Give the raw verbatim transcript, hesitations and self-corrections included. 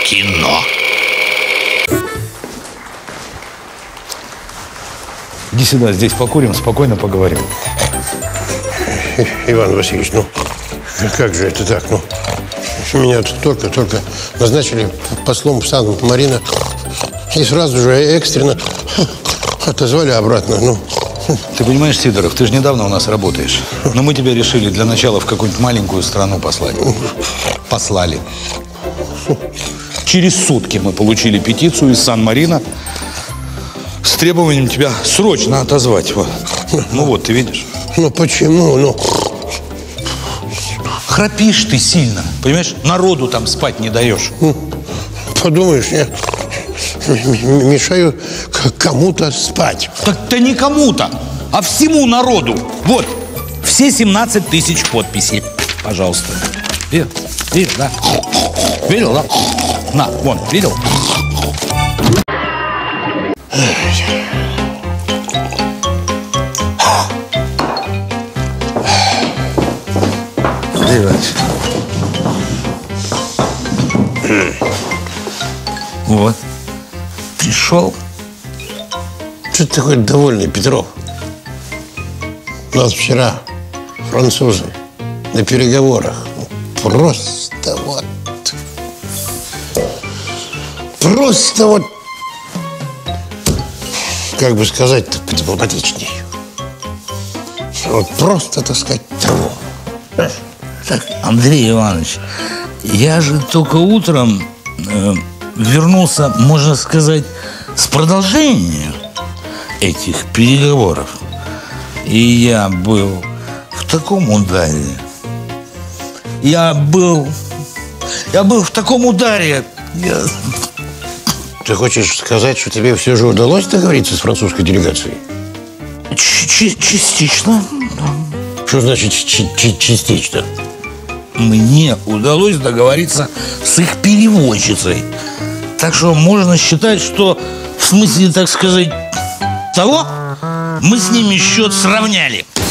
кино. Иди сюда, здесь покурим, спокойно поговорим. Иван Васильевич, ну как же это так? Ну, меня только-только назначили послом в Сан-Марино и сразу же экстренно отозвали обратно. Ну. Ты понимаешь, Сидоров, ты же недавно у нас работаешь. Но мы тебя решили для начала в какую-нибудь маленькую страну послать. Послали. Через сутки мы получили петицию из Сан-Марино с требованием тебя срочно отозвать. Вот. Ну вот, ты видишь. Ну почему? Ну... Храпишь ты сильно, понимаешь? Народу там спать не даешь. Подумаешь, я мешаю кому-то спать. Так-то не кому-то, а всему народу. Вот, все семнадцать тысяч подписей. Пожалуйста. Видел? Видел, да? Видел, да? На, вон, видел? Вот. Пришел. Что ты такой довольный, Петров? У нас вчера французы на переговорах. Просто вот. Просто вот. Как бы сказать-то дипломатичнее. Вот просто, так сказать, того. Так, Андрей Иванович, я же только утром э, вернулся, можно сказать, с продолжением этих переговоров. И я был в таком ударе. Я был... Я был в таком ударе. Я... Ты хочешь сказать, что тебе все же удалось договориться с французской делегацией? Ч- частично. Что значит частично? Мне удалось договориться с их переводчицей. Так что можно считать, что в смысле, так сказать, того, мы с ними счет сравняли.